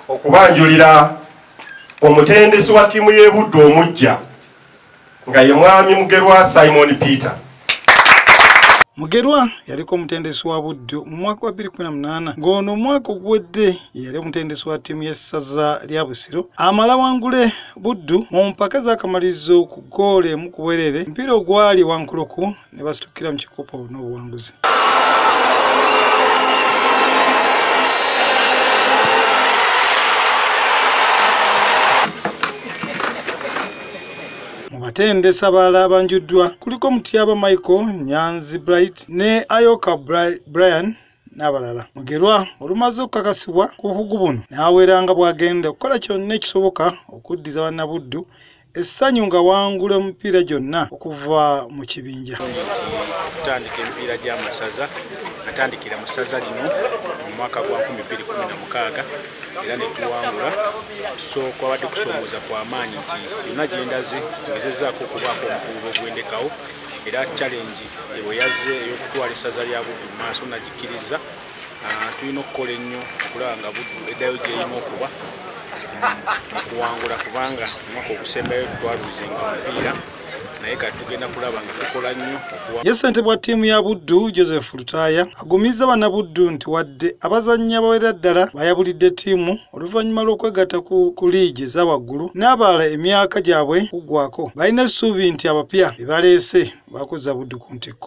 okubanjulira omutendesi wa ttiimu y'e Buddu omujja nga ye mwami Mugerwa Simon Peter. Mugerwa yaliko omutendesi wa Buddu mu mwaka wa 2018 ng'ono omwaka oguwedde yali omutendesi wa ttiimu y'essaza lya Busiro amala wangule Buddu mu mpaka z'akamalirizo ku ggoolo emu ku bwerere mpira ogwali wankuluku ne basitukira mu kikopo n'obuwanguzi. Batendesa abalala abanjuddwa kuliko Mutyaba Michael, Nyanzi Bright ne Ayoka Brian n'abalala. Mugerwa olumaze okukakasibwa ku bukugu buno n'aweeranga bw'agenda okukola kyonna ekisoboka okuddiza bannabuddu essanyu nga wangula omupiira gyonna okuva mu kibinja. Kutandika emipiira gy'amasaza natandikira mu ssaza lino mu mwaka gwa 2016 era ne tuwangula, so kwabadde kusomooza kwa maanyi nti yonna gyendaze ngezezzaako okubaako omukubi ogwendekawo era challenge ewe yazze ey'okutwala essaza lya Buddu mu maaso nagikkiriza. Tulina okukola ennyo okulaba nga Buddu eddayo gy'erina okuba okuwangula kubanga omwaka ogusembayo twaluzinga omupiira naye kati tugenda kulaba nga tukola nnyo. Ye ssentebe wa ttiimu ya Buddu Joseph Lutaya agumizza bannabuddu nti wadde abazannyi abawerera ddala bayabulidde ttiimu oluvannyuma lw'okwegatta ku liigi eza waggulu n'abalala emyaka gyabwe kuggwako, balina essuubi nti abapya be baleese bakozza Buddu ku ntikko.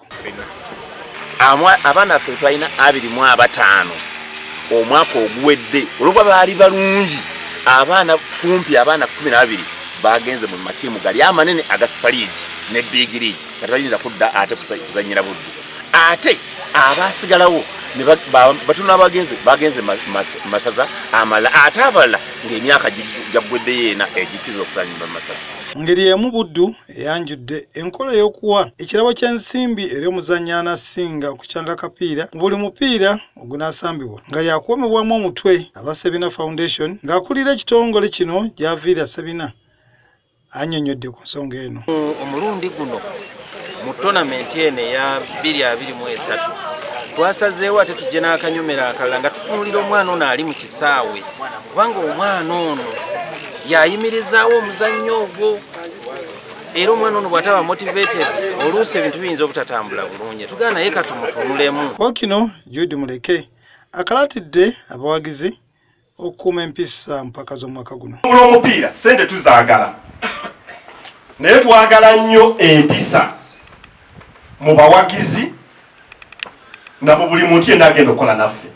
Abaana ffe twalina 25 omwaka oguwedde olwokuba baali balungi, abaana kumpi abaana 12 bagenze mu matiimu gali amanene aga Super League ne Big League nga tebayinza kudda ate kuzannyira Buddu. Ate abasigalawo batuna bagenze masaza amala ate abalala ng'emyaka jaggwedde yeena egikiza okusanyira masaza. Ngeri emu Buddu eyanjudde enkola y'okuwa ekirabo ky'ensimbi eri omuzannyi anasinga okukyanga akapiira mu buli mupiira ogunaasambibwa nga yakuwomebwamu omutwe aba Sabina Foundation ng'akulira ekitongole kino gy'aviira Sabina annyonnyodde ku nsonga eno. Omulundi guno mu tournament eno eya 2023 twasazeewo ate tujje n'akanyomera akalala nga tutunulira omwana ono ali mu kisaawe kubanga omwana ono yayimirizaawo omuzannyo ogwo era omwana ono bw'ataba motivated oluusi ebintu biyinza obutatambula bulungi. Tugana naye katumutunulemu. Okino Jude Muleke akalatidde abawagizi okukuuma empisa mpaka z'omwaka guno. Omupiira sente tuzaagala naye twagala nnyo empisa mu bawagizi na mu buli muntu yenna agenda okukola naffe.